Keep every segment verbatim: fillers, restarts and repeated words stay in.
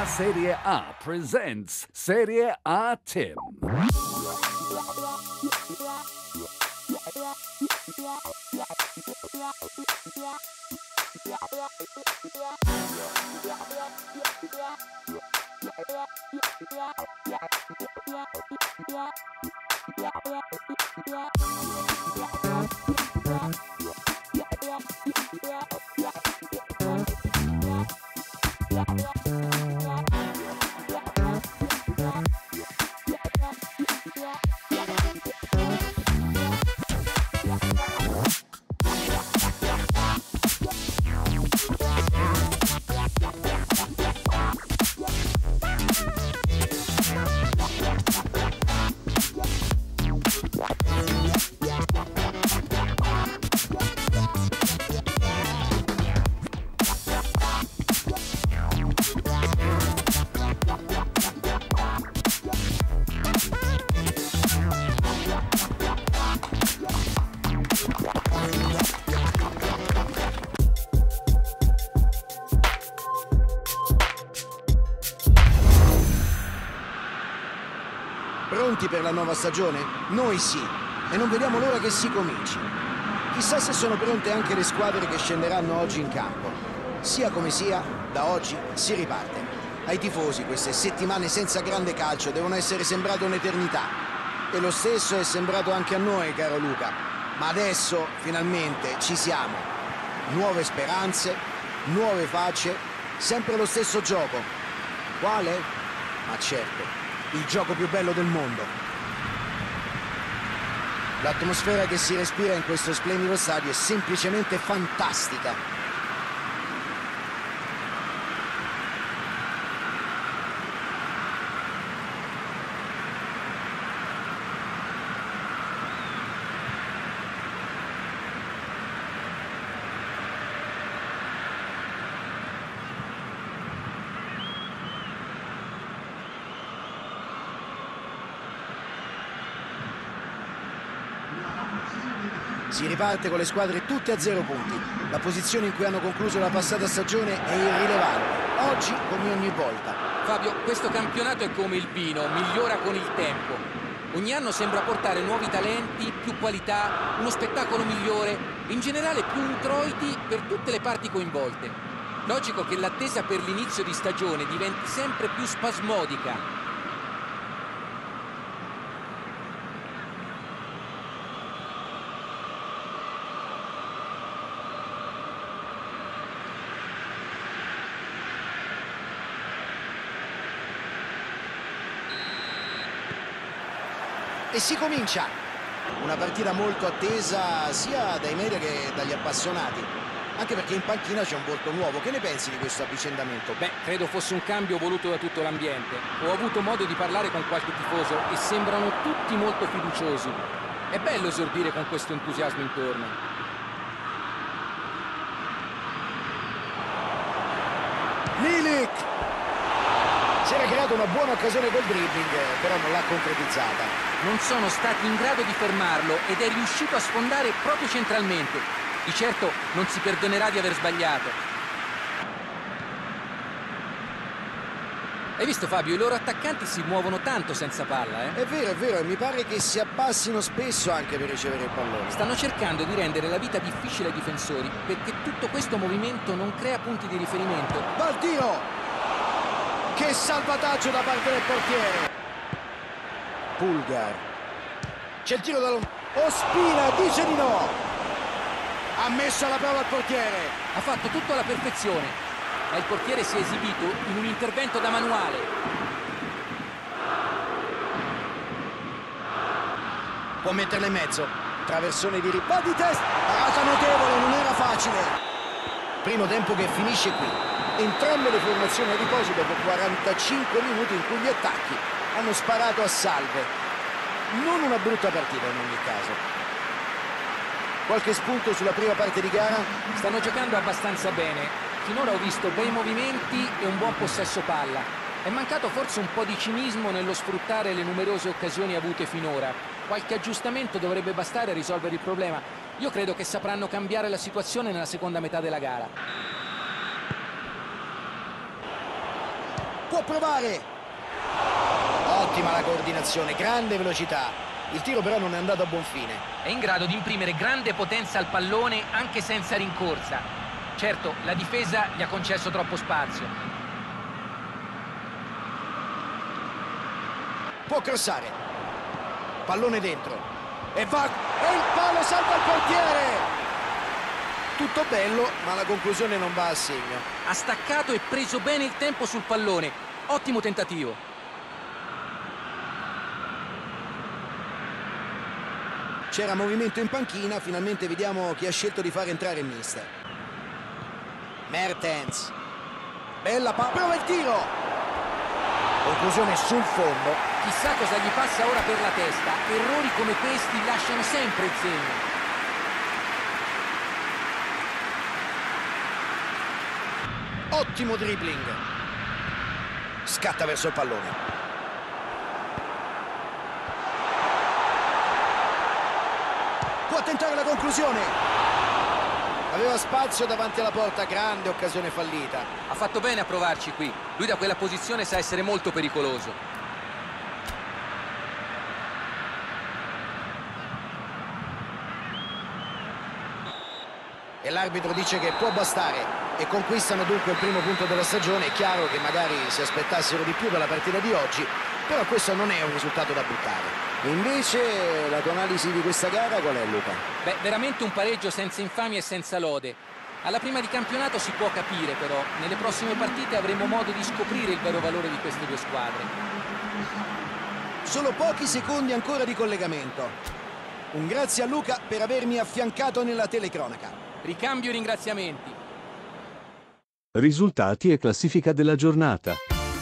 Serie A presents Serie A Tim. Pronti per la nuova stagione? Noi sì, e non vediamo l'ora che si cominci. Chissà se sono pronte anche le squadre che scenderanno oggi in campo. Sia come sia, da oggi si riparte. Ai tifosi queste settimane senza grande calcio devono essere sembrate un'eternità. E lo stesso è sembrato anche a noi, caro Luca. Ma adesso, finalmente, ci siamo. Nuove speranze, nuove facce, sempre lo stesso gioco. Quale? Ma certo. Il gioco più bello del mondo. L'atmosfera che si respira in questo splendido stadio è semplicemente fantastica. Si riparte con le squadre tutte a zero punti. La posizione in cui hanno concluso la passata stagione è irrilevante. Oggi come ogni volta. Fabio, questo campionato è come il vino, migliora con il tempo. Ogni anno sembra portare nuovi talenti, più qualità, uno spettacolo migliore, in generale più introiti per tutte le parti coinvolte. Logico che l'attesa per l'inizio di stagione diventi sempre più spasmodica. E si comincia una partita molto attesa sia dai media che dagli appassionati, anche perché in panchina c'è un volto nuovo. Che ne pensi di questo avvicendamento? Beh, credo fosse un cambio voluto da tutto l'ambiente. Ho avuto modo di parlare con qualche tifoso e sembrano tutti molto fiduciosi. È bello esordire con questo entusiasmo intorno. Milik! Si era creata una buona occasione col dribbling, però non l'ha concretizzata. Non sono stati in grado di fermarlo ed è riuscito a sfondare proprio centralmente. Di certo non si perdonerà di aver sbagliato. Hai visto, Fabio? I loro attaccanti si muovono tanto senza palla, eh? È vero, è vero, e mi pare che si abbassino spesso anche per ricevere il pallone. Stanno cercando di rendere la vita difficile ai difensori, perché tutto questo movimento non crea punti di riferimento. Va il tiro! Che salvataggio da parte del portiere! Pulgar. C'è il tiro da lontano. Ospina dice di no! Ha messo alla prova il portiere. Ha fatto tutto alla perfezione, ma il portiere si è esibito in un intervento da manuale. Può metterla in mezzo. Traversone di ripa di testa. Parata notevole, non era facile. Primo tempo che finisce qui. Entrambe le formazioni a riposo dopo quarantacinque minuti in cui gli attacchi hanno sparato a salve. Non una brutta partita in ogni caso. Qualche spunto sulla prima parte di gara? Stanno giocando abbastanza bene. Finora ho visto bei movimenti e un buon possesso palla. È mancato forse un po' di cinismo nello sfruttare le numerose occasioni avute finora. Qualche aggiustamento dovrebbe bastare a risolvere il problema. Io credo che sapranno cambiare la situazione nella seconda metà della gara. Può provare. Ottima la coordinazione, grande velocità. Il tiro però non è andato a buon fine. È in grado di imprimere grande potenza al pallone anche senza rincorsa. Certo, la difesa gli ha concesso troppo spazio. Può crossare. Pallone dentro. E va. E il palo salva il portiere. Tutto bello, ma la conclusione non va a segno. Ha staccato e preso bene il tempo sul pallone. Ottimo tentativo. C'era movimento in panchina, finalmente vediamo chi ha scelto di fare entrare il mister. Mertens. Bella palla. Prova il tiro. Conclusione sul fondo. Chissà cosa gli passa ora per la testa. Errori come questi lasciano sempre il segno. Ottimo dribbling. Scatta verso il pallone. Può tentare la conclusione. Aveva spazio davanti alla porta, grande occasione fallita. Ha fatto bene a provarci qui. Lui da quella posizione sa essere molto pericoloso. E l'arbitro dice che può bastare. E conquistano dunque il primo punto della stagione. È chiaro che magari si aspettassero di più dalla partita di oggi, però questo non è un risultato da buttare. E invece la tua analisi di questa gara qual è, Luca? Beh, veramente un pareggio senza infamia e senza lode. Alla prima di campionato si può capire, però nelle prossime partite avremo modo di scoprire il vero valore di queste due squadre. Solo pochi secondi ancora di collegamento. Un grazie a Luca per avermi affiancato nella telecronaca. Ricambio i ringraziamenti. Risultati e classifica della giornata.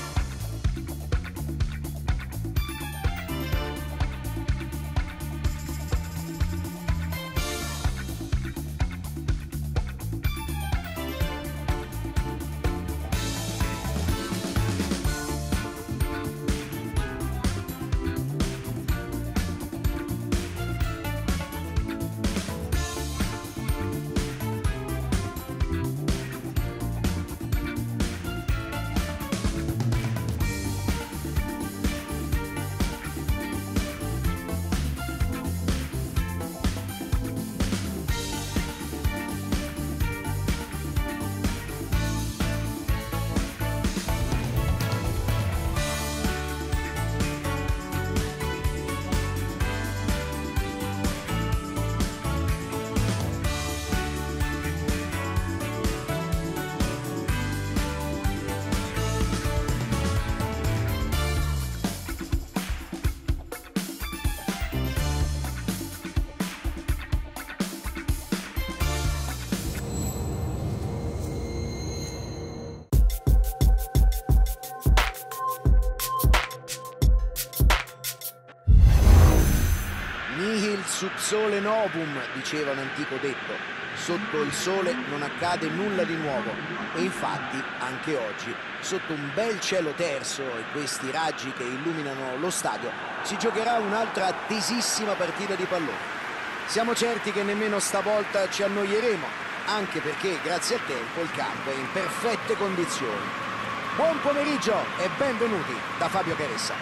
Sub sole novum, diceva un antico detto. Sotto il sole non accade nulla di nuovo. E infatti, anche oggi, sotto un bel cielo terso e questi raggi che illuminano lo stadio, si giocherà un'altra attesissima partita di pallone. Siamo certi che nemmeno stavolta ci annoieremo, anche perché, grazie al tempo, il campo è in perfette condizioni. Buon pomeriggio e benvenuti da Fabio Caressa.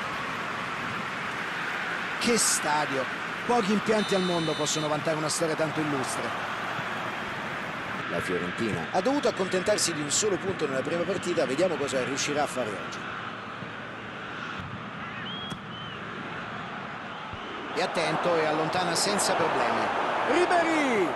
Che stadio! Pochi impianti al mondo possono vantare una storia tanto illustre. La Fiorentina ha dovuto accontentarsi di un solo punto nella prima partita, vediamo cosa riuscirà a fare oggi. E attento e allontana senza problemi. Ribéry!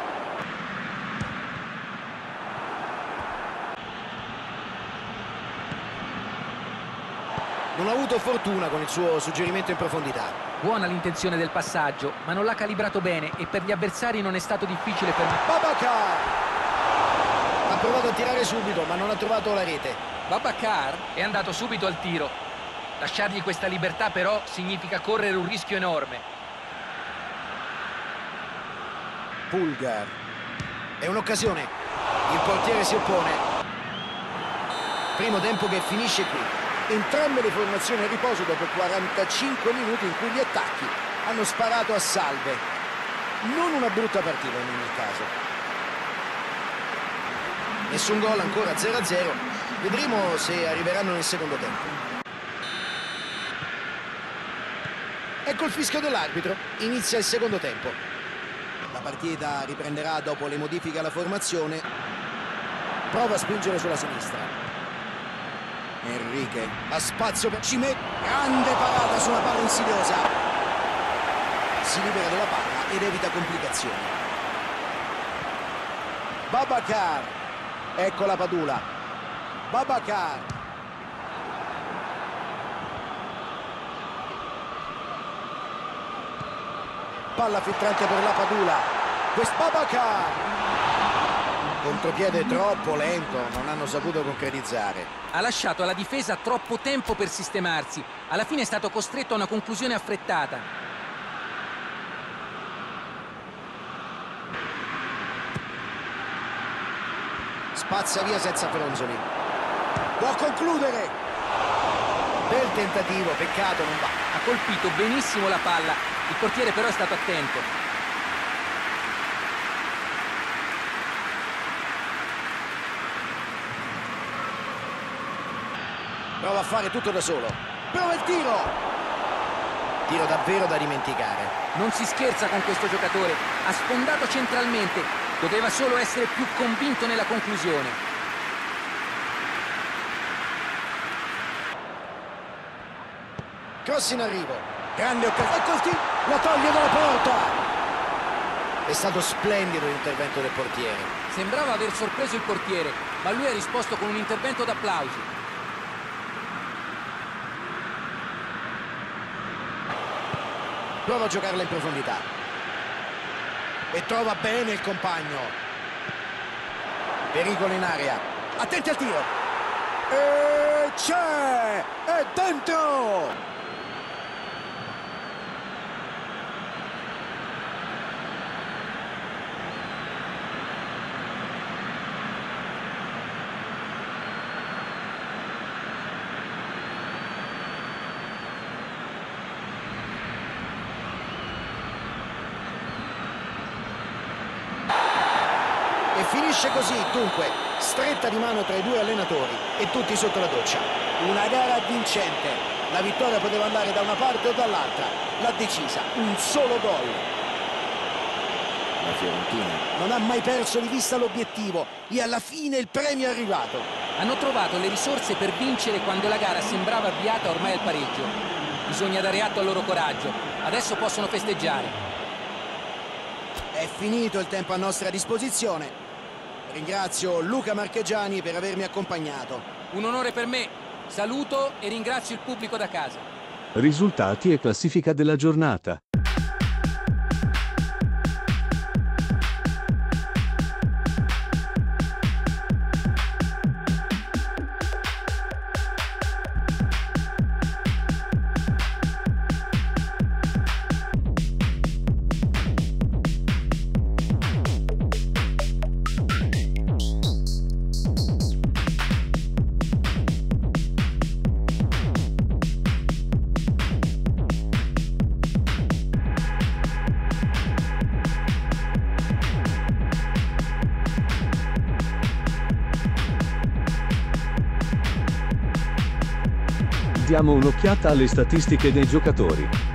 Non ha avuto fortuna con il suo suggerimento in profondità. Buona l'intenzione del passaggio, ma non l'ha calibrato bene e per gli avversari non è stato difficile per... Babacar! Ha provato a tirare subito, ma non ha trovato la rete. Babacar è andato subito al tiro. Lasciargli questa libertà però significa correre un rischio enorme. Pulgar. È un'occasione. Il portiere si oppone. Primo tempo che finisce qui. Entrambe le formazioni a riposo dopo quarantacinque minuti in cui gli attacchi hanno sparato a salve. Non una brutta partita in ogni caso. Nessun gol, ancora zero a zero. Vedremo se arriveranno nel secondo tempo. Ecco il fischio dell'arbitro. Inizia il secondo tempo. La partita riprenderà dopo le modifiche alla formazione. Prova a spingere sulla sinistra. Enrique ha spazio per Cimè. Grande parata su una palla insidiosa. Si libera della palla ed evita complicazioni. Babacar. Ecco la Padula. Babacar. Palla filtrante per la Padula. Questo Babacar. Contropiede troppo lento, non hanno saputo concretizzare. Ha lasciato alla difesa troppo tempo per sistemarsi. Alla fine è stato costretto a una conclusione affrettata. Spazza via senza fronzoli. Può concludere. Bel tentativo, peccato non va. Ha colpito benissimo la palla. Il portiere però è stato attento. Prova a fare tutto da solo. Prova il tiro. Tiro davvero da dimenticare. Non si scherza con questo giocatore. Ha sfondato centralmente. Doveva solo essere più convinto nella conclusione. Cross in arrivo. Grande occasione. Ecco il tiro. La toglie dalla porta. È stato splendido l'intervento del portiere. Sembrava aver sorpreso il portiere, ma lui ha risposto con un intervento d'applausi. Prova a giocarla in profondità. E trova bene il compagno. Pericolo in area. Attenti al tiro. E c'è! È dentro! E finisce così, dunque, stretta di mano tra i due allenatori e tutti sotto la doccia. Una gara vincente. La vittoria poteva andare da una parte o dall'altra. L'ha decisa, un solo gol. La Fiorentina non ha mai perso di vista l'obiettivo e alla fine il premio è arrivato. Hanno trovato le risorse per vincere quando la gara sembrava avviata ormai al pareggio. Bisogna dare atto al loro coraggio. Adesso possono festeggiare. È finito il tempo a nostra disposizione. Ringrazio Luca Marchegiani per avermi accompagnato. Un onore per me. Saluto e ringrazio il pubblico da casa. Risultati e classifica della giornata. Diamo un'occhiata alle statistiche dei giocatori.